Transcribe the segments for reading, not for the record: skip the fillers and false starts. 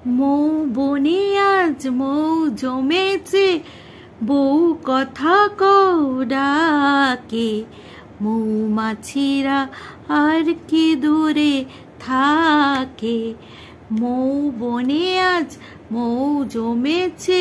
মৌ বনে আজ মৌ জমেছে, বউ কথা কও ডাকে, মৌমাছিরা আর কি দূরে থাকে। মৌ বনে আজ মৌ জমেছে,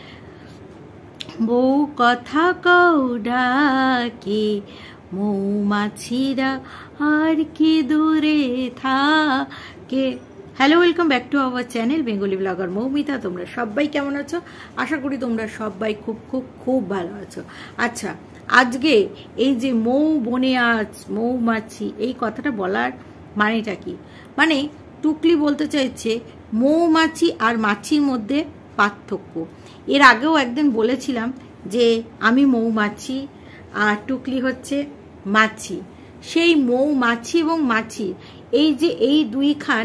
বউ কথা কও ডাকে, মৌমাছিরা আর কি দূরে থাকে। Hello, welcome back to our channel Bengali blogger Moumita. তোমরা সবাই কেমন আছো? আশা করি তোমরা সবাই খুব খুব খুব ভালো আছো। আচ্ছা, আজকে এই যে মৌ বনে আজ মৌমাছি, এই কথাটা বলার মানেটা কি? মানে টুকলি বলতে চাইছে মৌমাছি আর মাছির মধ্যে পার্থক্য। এর আগেও একদিন বলেছিলাম যে আমি মৌমাছি আর টুকলি হচ্ছে মাছি। সেই মৌমাছি এবং মাছি এই যে এই দুইখান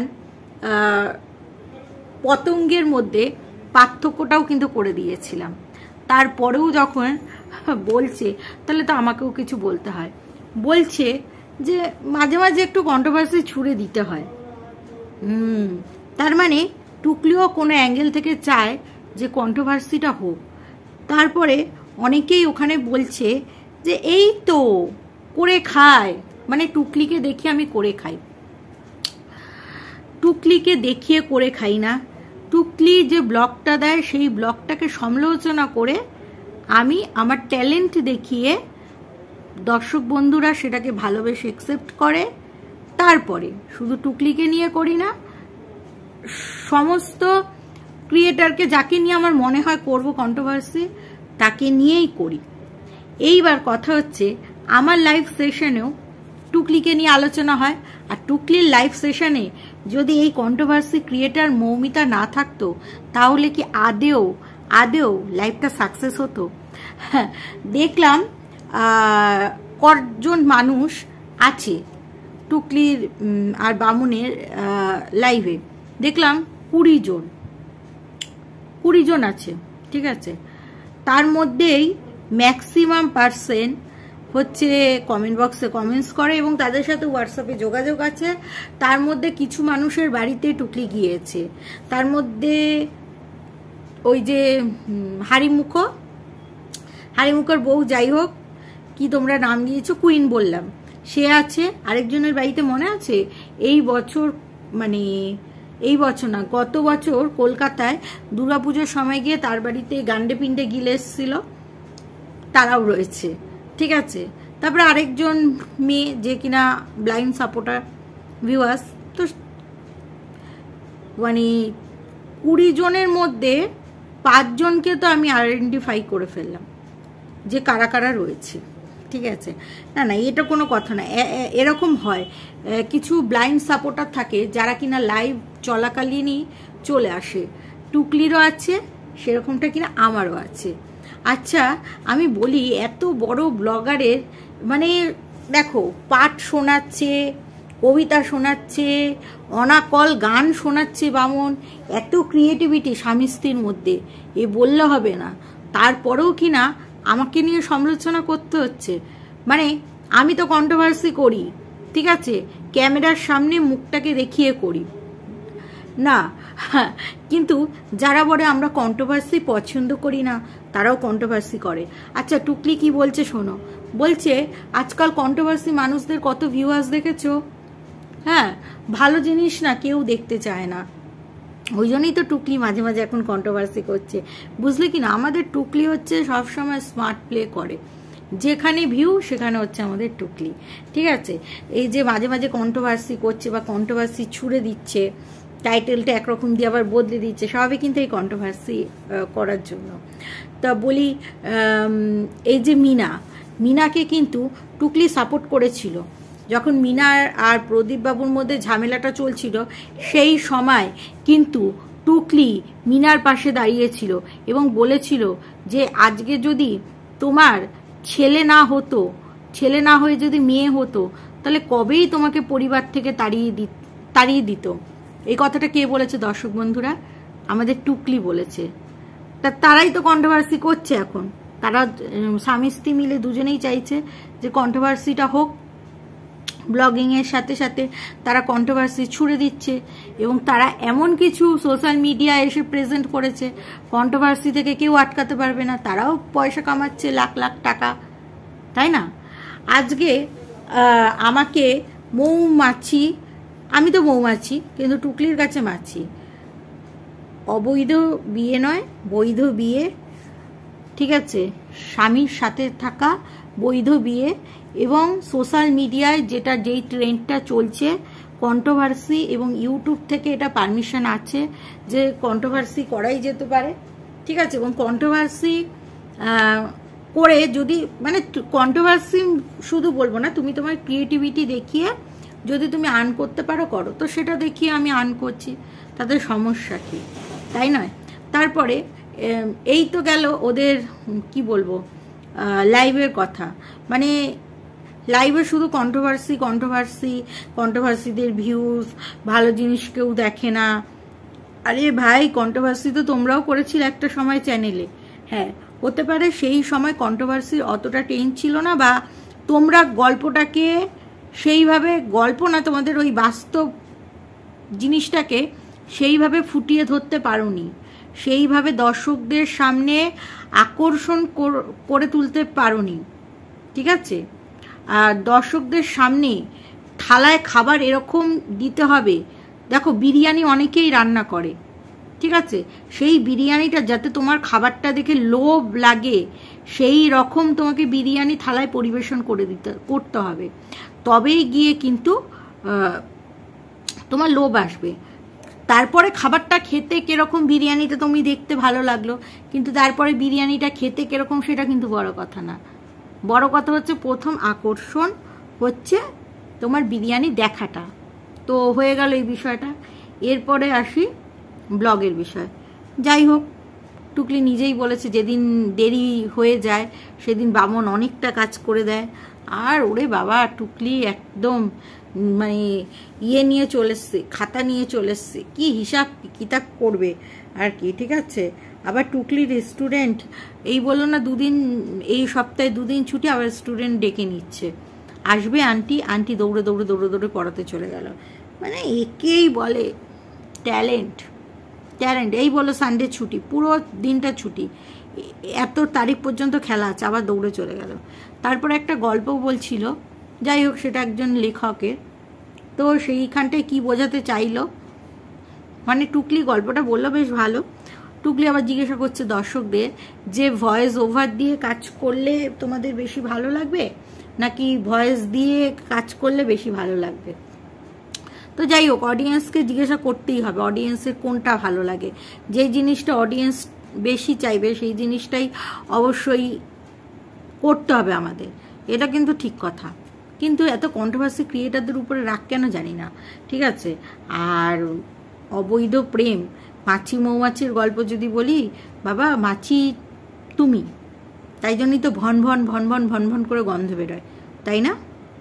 পতঙ্গের মধ্যে পার্থক্যটাও কিন্তু করে দিয়েছিলাম। তারপরেও যখন বলছে, তাহলে তো আমাকেও কিছু বলতে হয়। বলছে যে মাঝে মাঝে একটু কন্ট্রোভার্সি ছুড়ে দিতে হয়। তার মানে টুকলিও কোনো অ্যাঙ্গেল থেকে চায় যে কন্ট্রোভার্সিটা হোক। তারপরে অনেকেই ওখানে বলছে যে এই তো করে খায়, মানে টুকলিকে দেখিয়ে আমি করে খাই। টুকলিকে দেখিয়ে করে খাই না, টুকলি যে ব্লগটা দেয় সেই ব্লগটাকে সমালোচনা করে আমি আমার ট্যালেন্ট দেখিয়ে দর্শক বন্ধুরা সেটাকে ভালোবেসে অ্যাকসেপ্ট করে। তারপরে শুধু টুকলিকে নিয়ে করি না, সমস্ত ক্রিয়েটারকে যাকে নিয়ে আমার মনে হয় করব কন্ট্রোভার্সি তাকে নিয়েই করি। এইবার কথা হচ্ছে আমার লাইভ সেশনেও টুকলিকে নিয়ে আলোচনা হয়, আর টুকলির লাইভ সেশনে যদি এই কন্ট্রোভার্সি ক্রিয়েটার মৌমিতা না থাকতো তাহলে কি আদেও লাইভটা সাকসেস হতো? দেখলাম কজন মানুষ আছে টুকলির আর বামুনের লাইভে, দেখলাম 20 জন আছে, ঠিক আছে। তার মধ্যেই ম্যাক্সিমাম পার্সেন্ট হচ্ছে কমেন্ট বক্সে কমেন্টস করে এবং তাদের সাথে হোয়াটসঅ্যাপে যোগাযোগ আছে। তার মধ্যে কিছু মানুষের বাড়িতে টুকলি গিয়েছে, তার মধ্যে ওই যে হারিমুখর বউ, যাই হোক কি তোমরা নাম দিয়েছো, কুইন বললাম, সে আছে। আরেকজনের বাড়িতে মনে আছে এই বছর, মানে এই বছর না গত বছর কলকাতায় দুর্গাপুজোর সময় গিয়ে তার বাড়িতে গান্ডে পিণ্ডে গিলে এসেছিল, তারাও রয়েছে, ঠিক আছে। তারপরে আরেকজন মেয়ে যে কিনা ব্লাইন্ড সাপোর্টার ভিউয়ার্স, তো মানে 20 জনের মধ্যে 5 জনকে তো আমি আইডেন্টিফাই করে ফেললাম যে কারা কারা রয়েছে, ঠিক আছে। না এটা কোনো কথা না, এরকম হয় কিছু ব্লাইন্ড সাপোর্টার থাকে যারা কিনা লাইভ চলাকালীনই চলে আসে। টুকলিরও আছে সেরকমটা কিনা আমারও আছে। আচ্ছা, আমি বলি এত বড় ব্লগারের মানে দেখো পাঠ শোনাচ্ছে, কবিতা শোনাচ্ছে, অনাকল গান শোনাচ্ছে বামন, এত ক্রিয়েটিভিটি স্বামী স্ত্রীর মধ্যে, এ বললে হবে না। তারপরেও কিনা আমাকে নিয়ে সমালোচনা করতে হচ্ছে। মানে আমি তো কন্ট্রোভার্সি করি, ঠিক আছে, ক্যামেরার সামনে মুখটাকে দেখিয়ে করি না, কিন্তু যারা বলে আমরা কন্ট্রোভার্সি পছন্দ করি না তারাও কন্ট্রোভার্সি করে। আচ্ছা, টুকলি কি বলছে শোনো, বলছে আজকাল কন্ট্রোভার্সি মানুষদের কত ভিউয়ার্স দেখেছো? হ্যাঁ, ভালো জিনিস না কেউ দেখতে চায় না, ওই জন্যই তো টুকলি মাঝে মাঝে এখন কন্ট্রোভার্সি করছে, বুঝলে কি না। আমাদের টুকলি হচ্ছে সবসময় স্মার্ট প্লে করে, যেখানে ভিউ সেখানে হচ্ছে আমাদের টুকলি, ঠিক আছে। এই যে মাঝে মাঝে কন্ট্রোভার্সি করছে বা কন্ট্রোভার্সি ছুড়ে দিচ্ছে, টাইটেলটা একরকম দিয়ে আবার বদলে দিচ্ছে, সবই কিন্তু এই কন্ট্রোভার্সি করার জন্য। তা বলি এই যে মিনাকে কিন্তু টুকলি সাপোর্ট করেছিল যখন মিনা আর প্রদীপ বাবুর মধ্যে ঝামেলাটা চলছিল, সেই সময় কিন্তু টুকলি মিনার পাশে দাঁড়িয়েছিল এবং বলেছিল যে আজকে যদি তোমার ছেলে না হয়ে যদি মেয়ে হতো তাহলে কবেই তোমাকে পরিবার থেকে তাড়িয়ে দিত। এই কথাটা কে বলেছে দর্শক বন্ধুরা? আমাদের টুকলি বলেছে। তারাই তো কন্ট্রোভার্সি করছে এখন, তারা স্বামী স্ত্রী মিলে দুজনেই চাইছে যে কন্ট্রোভার্সিটা হোক, ব্লগিংয়ের সাথে সাথে তারা কন্ট্রোভার্সি ছুড়ে দিচ্ছে, এবং তারা এমন কিছু সোশ্যাল মিডিয়ায় এসে প্রেজেন্ট করেছে, কন্ট্রোভার্সি থেকে কেউ আটকাতে পারবে না, তারাও পয়সা কামাচ্ছে লাখ লাখ টাকা, তাই না? আজকে আমাকে মৌমাছি, আমি তো মৌমাছি কিন্তু টুকলির কাছে মাছি, অবৈধ বিয়ে নয় বৈধ বিয়ে, ঠিক আছে, স্বামীর সাথে থাকা বৈধ বিয়ে, এবং সোশ্যাল মিডিয়ায় যেই ট্রেন্ডটা চলছে কন্ট্রোভার্সি, এবং ইউটিউব থেকে এটা পারমিশন আছে যে কন্ট্রোভার্সি করাই যেতে পারে, ঠিক আছে, এবং কন্ট্রোভার্সি করে যদি মানে কন্ট্রোভার্সি শুধু বলবো না, তুমি তোমার ক্রিয়েটিভিটি দেখিয়ে যদি তুমি আর্ন করতে পারো করো, তো সেটা দেখিয়ে আমি আর্ন করছি, তাদের সমস্যা কি, তাই নয়? তারপরে এই তো গেল ওদের কি বলবো লাইভের কথা, মানে লাইভে শুধু কন্ট্রোভার্সি কন্ট্রোভার্সি, কন্ট্রোভার্সিদের ভিউজ, ভালো জিনিস কেউ দেখে না। আরে ভাই, কন্ট্রোভার্সি তো তোমরাও করেছিলে একটা সময় চ্যানেলে, হ্যাঁ হতে পারে সেই সময় কন্ট্রোভার্সির অতটা টেন ছিল না, বা তোমরা গল্পটাকে সেইভাবে, গল্প না, তোমাদের ওই বাস্তব জিনিসটাকে সেইভাবে ফুটিয়ে ধরতে পারোনি, সেইভাবে দর্শকদের সামনে আকর্ষণ করে তুলতে পারোনি, ঠিক আছে? আর দর্শকদের সামনে থালায় খাবার এরকম দিতে হবে, দেখো বিরিয়ানি অনেকেই রান্না করে, ঠিক আছে, সেই বিরিয়ানিটা যাতে তোমার খাবারটা দেখে লোভ লাগে সেই রকম তোমাকে বিরিয়ানি থালায় পরিবেশন করতে হবে, তবেই গিয়ে কিন্তু তোমার লোভ আসবে। তারপরে খাবারটা খেতে কিরকম, বিরিয়ানিটা তুমি দেখতে ভালো লাগলো, কিন্তু তারপরে বিরিয়ানিটা খেতে কিরকম সেটা কিন্তু বড় কথা না, বড় কথা হচ্ছে প্রথম আকর্ষণ হচ্ছে তোমার বিরিয়ানি দেখাটা। তো হয়ে গেল এই বিষয়টা। এরপরে আসি ব্লগের বিষয়। যাই হোক, টুকলি নিজেই বলেছে যেদিন দেরি হয়ে যায় সেদিন বামন অনেকটা কাজ করে দেয়, আর ওরে বাবা টুকলি একদম মানে ইয়ে নিয়ে চলে এসছে, খাতা নিয়ে চলে এসছে, কি হিসাব কিতাব করবে আর কি, ঠিক আছে। আবার টুকলির স্টুডেন্ট এই বললো না দুদিন, এই সপ্তাহে দুদিন ছুটি, আবার স্টুডেন্ট ডেকে নিচ্ছে, আসবে আন্টি, আন্টি দৌড়ে দৌড়ে দৌড়ে দৌড়ে পড়াতে চলে গেল, মানে একেই বলে ট্যালেন্ট। ট্যালেন্ট এই বলো সানডে ছুটি, পুরো দিনটা ছুটি, এত তারিখ পর্যন্ত খেলা আছে, আবার দৌড়ে চলে গেল। তারপরে একটা গল্প বলছিল, যাই হোক সেটা একজন লেখকের, তো সেইখানটায় কি বোঝাতে চাইলো, মানে টুকলি গল্পটা বললো বেশ ভালো। টুকলি আবার জিজ্ঞাসা করছে দর্শকদের যে ভয়েস ওভার দিয়ে কাজ করলে তোমাদের বেশি ভালো লাগবে নাকি ভয়েস দিয়ে কাজ করলে বেশি ভালো লাগবে। তো যাই হোক, অডিয়েন্সকে জিজ্ঞাসা করতেই হবে অডিয়েন্সের কোনটা ভালো লাগে, যে জিনিসটা অডিয়েন্স বেশি চাইবে সেই জিনিসটাই অবশ্যই করতে হবে আমাদের, এটা কিন্তু ঠিক কথা। কিন্তু এত কন্ট্রোভার্সি ক্রিয়েটারদের উপরে রাগ কেন জানি না, ঠিক আছে। আর অবৈধ প্রেম, মাছি মৌমাছির গল্প যদি বলি, বাবা মাছি তুমি, তাই জন্যই তো ভন ভন ভন ভন ভন ভন করে গন্ধ বেরোয়, তাই না?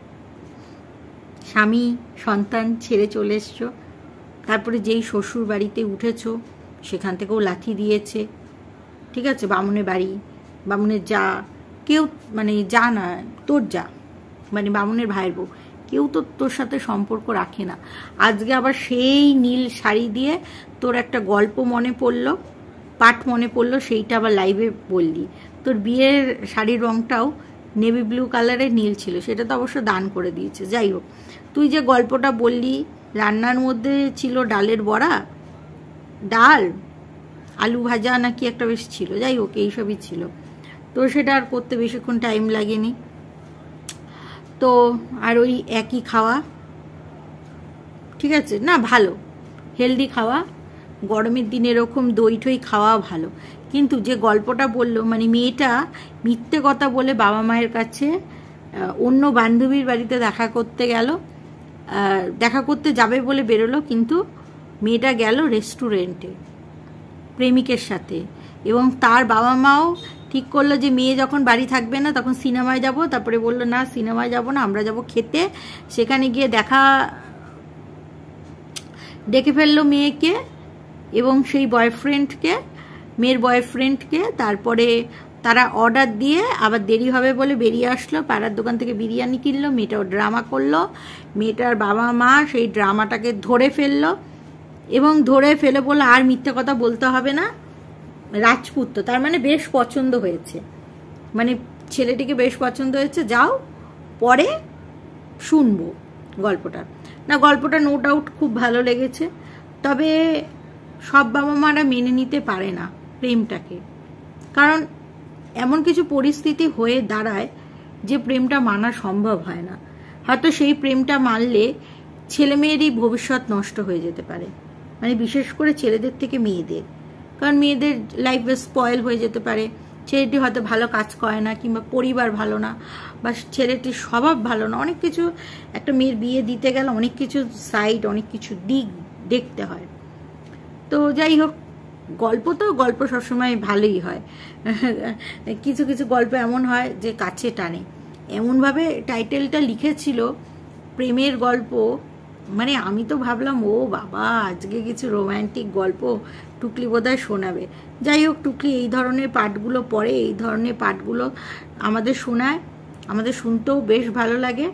স্বামী সন্তান ছেড়ে চলে এসছো, তারপরে যেই শ্বশুর বাড়িতে উঠেছো সেখান থেকেও লাথি দিয়েছে, ঠিক আছে, বামুনের বাড়ি, বামুনের যা, কেউ মানে যা না তোর যা, মানে বামুনের ভাইয়ের বউ, কেউ তো তোর সাথে সম্পর্ক রাখে না। আজকে আবার সেই নীল শাড়ি দিয়ে তোর একটা গল্প মনে পড়লো, পাঠ মনে পড়লো, সেইটা আবার লাইভে বললি। তোর বিয়ের শাড়ির রঙটাও নেভি ব্লু কালারের নীল ছিল, সেটা তো অবশ্য দান করে দিয়েছে। যাই হোক, তুই যে গল্পটা বললি রান্নার মধ্যে ছিল ডালের বড়া, ডাল আলু ভাজা নাকি একটা বেশ ছিল, যাই হোক এইসবই ছিল, তো সেটা আর করতে বেশিক্ষণ টাইম লাগেনি। তো আর ওই একই খাওয়া, ঠিক আছে না, ভালো হেলদি খাওয়া, গরমের দিনে এরকম দই ঠই খাওয়া ভালো। কিন্তু যে গল্পটা বললো, মানে মেয়েটা মিথ্যে কথা বলে বাবা মায়ের কাছে অন্য বান্ধবীর বাড়িতে দেখা করতে গেল, দেখা করতে যাবে বলে বেরোলো, কিন্তু মেয়েটা গেল রেস্টুরেন্টে প্রেমিকের সাথে, এবং তার বাবা মাও ঠিক করলো যে মেয়ে যখন বাড়ি থাকবে না তখন সিনেমায় যাব, তারপরে বললো না সিনেমায় যাব না, আমরা যাব খেতে। সেখানে গিয়ে ডেকে ফেললো মেয়েকে এবং সেই বয়ফ্রেন্ডকে, মেয়ের বয়ফ্রেন্ডকে, তারপরে তারা অর্ডার দিয়ে আবার দেরি হবে বলে বেরিয়ে আসলো, পাড়ার দোকান থেকে বিরিয়ানি কিনলো, মেয়েটাও ড্রামা করলো, মেয়েটার বাবা মা সেই ড্রামাটাকে ধরে ফেললো এবং ধরে ফেলে বললো আর মিথ্যে কথা বলতে হবে না, রাজপুত তো তার মানে বেশ পছন্দ হয়েছে, মানে ছেলেটিকে বেশ পছন্দ হয়েছে, যাও পরে শুনবো গল্পটা। না গল্পটা নো ডাউট খুব ভালো লেগেছে, তবে সব বাবা মারা মেনে নিতে পারে না প্রেমটাকে, কারণ এমন কিছু পরিস্থিতি হয়ে দাঁড়ায় যে প্রেমটা মানা সম্ভব হয় না। হয়তো সেই প্রেমটা মানলে ছেলে মেয়েরই ভবিষ্যৎ নষ্ট হয়ে যেতে পারে, মানে বিশেষ করে ছেলেদের থেকে মেয়েদের, কারণ মেয়েদের লাইফ স্পয়েল হয়ে যেতে পারে, ছেলেটি হয়তো ভালো কাজ করে না, কিংবা পরিবার ভালো না, বা ছেলেটির স্বভাব ভালো না, অনেক কিছু একটা মেয়ের বিয়ে দিতে গেলে অনেক কিছু সাইড, অনেক কিছু দিক দেখতে হয়। তো যাই হোক, গল্প তো গল্প সবসময় ভালোই হয়, কিছু কিছু গল্প এমন হয় যে কাছে টানে। এমনভাবে টাইটেলটা লিখেছিল প্রেমের গল্প, মানে আমি তো ভাবলাম ও বাবা আজকে কিছু রোম্যান্টিক গল্প টুকলি বোধহয় শোনাবে। যাই হোক, টুকলি এই ধরনের পাঠগুলো পড়ে, এই ধরনের পাঠগুলো আমাদের শোনায়, আমাদের শুনতেও বেশ ভালো লাগে।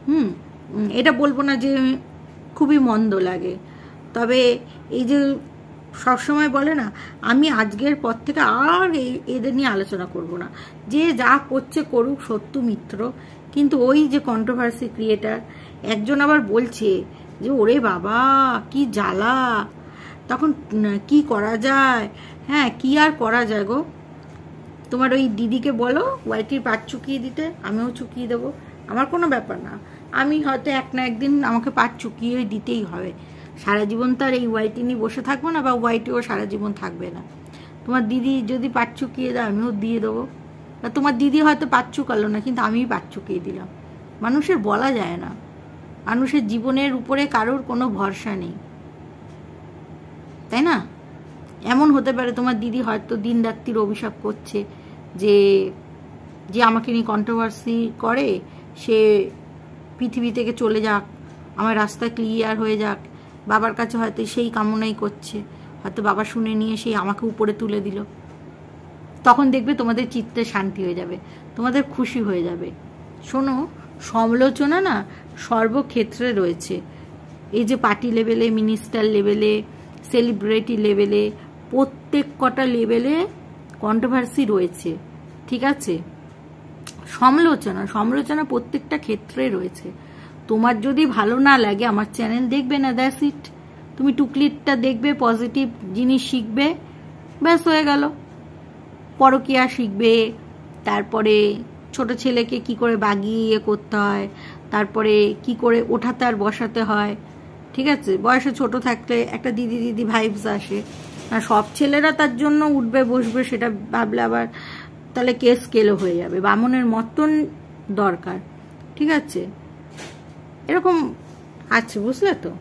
এটা বলবো না যে খুবই মন্দ লাগে, তবে এই যে সবসময় বলে না আমি আজকের পর থেকে আর এদের নিয়ে আলোচনা করব না, যে যা করছে করুক, সত্য মিত্র, কিন্তু ওই যে কন্ট্রোভার্সি ক্রিয়েটার একজন আবার বলছে যে ওরে বাবা কি জ্বালা, তখন কি করা যায়? হ্যাঁ, কি আর করা যায় গো, তোমার ওই দিদিকে বলো ওয়াইটির পাট চুকিয়ে দিতে, আমিও চুকিয়ে দেবো, আমার কোনো ব্যাপার না, আমি হয়তো এক না একদিন আমাকে পাট চুকিয়ে দিতেই হবে, সারা জীবন তো আর এই ওয়াইটি নিয়ে বসে থাকবো না, বা ওয়াইটিও সারা জীবন থাকবে না। তোমার দিদি যদি পাট চুকিয়ে দেয় আমিও দিয়ে দেবো, তোমার দিদি হয়তো পাট চুকালো না, কিন্তু আমিই পাট চুকিয়ে দিলাম। মানুষের বলা যায় না, মানুষের জীবনের উপরে কারোর কোনো ভরসা নেই, তাই না? এমন হতে পারে তোমার দিদি হয়তো দিন রাত্রির অভিশাপ করছে যে যে আমাকে নিয়ে কন্ট্রোভার্সি করে সে পৃথিবী থেকে চলে যাক, আমার রাস্তা ক্লিয়ার হয়ে যাক, বাবার কাছে হয়তো সেই কামনাই করছে, হয়তো বাবা শুনে নিয়ে সেই আমাকে উপরে তুলে দিল, তখন দেখবে তোমাদের চিত্তে শান্তি হয়ে যাবে, তোমাদের খুশি হয়ে যাবে। শোনো, সমালোচনা না সর্বক্ষেত্রে রয়েছে, এই যে পার্টি লেভেলে, মিনিস্টার লেভেলে, সেলিব্রিটি লেভেলে, প্রত্যেক কটা লেভেলে কন্ট্রোভার্সি রয়েছে, ঠিক আছে? সমালোচনা প্রত্যেকটা ক্ষেত্রে রয়েছে। তোমার যদি ভালো না লাগে আমার চ্যানেল দেখবে না, দ্যাটস ইট। তুমি টুকলিটা দেখবে, পজিটিভ জিনিস শিখবে, ব্যাস হয়ে গেল। পরকীয়া শিখবে, তারপরে ছোট ছেলেকে কি করে বাগিয়ে করতে হয়, তারপরে কি করে ওঠাতে আর বসাতে হয়, ঠিক আছে? বয়সে ছোট থাকলে একটা দিদি দিদি ভাইবস আসে, আর সব ছেলেরা তার জন্য উঠবে বসবে সেটা ভাবলে আবার তাহলে কেস কেলো হয়ে যাবে, বামনের মতন দরকার, ঠিক আছে? এরকম আছে, বুঝলে তো?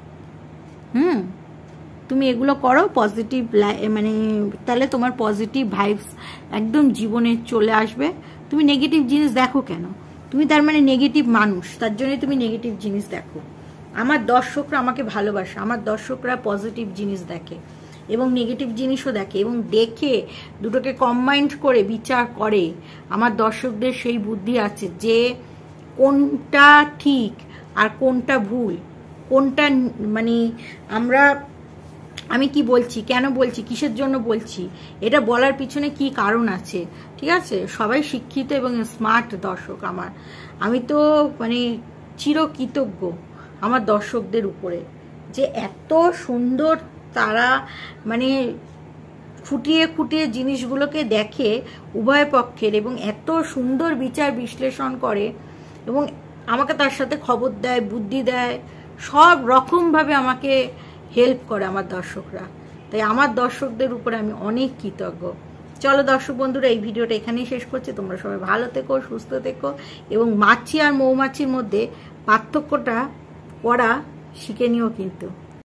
তুমি এগুলো করো, পজিটিভ মানে তাহলে তোমার পজিটিভ ভাইবস একদম জীবনে চলে আসবে। তুমি নেগেটিভ জিনিস দেখো কেন? তুমি তার মানে নেগেটিভ মানুষ, তার জন্যই তুমি নেগেটিভ জিনিস দেখো। আমার দর্শকরা আমাকে ভালোবাসে, আমার দর্শকরা পজিটিভ জিনিস দেখে এবং নেগেটিভ জিনিসও দেখে, এবং দেখে দুটোকে কম্বাইন্ড করে বিচার করে। আমার দর্শকদের সেই বুদ্ধি আছে যে কোনটা ঠিক আর কোনটা ভুল, কোনটা মানে আমি কি বলছি, কেন বলছি, কিসের জন্য বলছি, এটা বলার পিছনে কি কারণ আছে, ঠিক আছে? সবাই শিক্ষিত এবং স্মার্ট দর্শক আমার, আমি তো মানে চিরকৃতজ্ঞ আমার দর্শকদের উপরে, যে এত সুন্দর তারা মানে খুঁটিয়ে খুঁটিয়ে জিনিসগুলোকে দেখে উভয় পক্ষের, এবং এত সুন্দর বিচার বিশ্লেষণ করে, এবং আমাকে তার সাথে খবর দেয়, বুদ্ধি দেয়, সব রকমভাবে আমাকে হেল্প করে আমার দর্শকরা। তাই আমার দর্শকদের উপরে আমি অনেক কৃতজ্ঞ। চলো দর্শক বন্ধুরা, এই ভিডিওটা এখানেই শেষ করছি। তোমরা সবাই ভালো থেকো, সুস্থ থেকো, এবং মাছি আর মৌমাছির মধ্যে পার্থক্যটা পড়া শিখে নিও কিন্তু।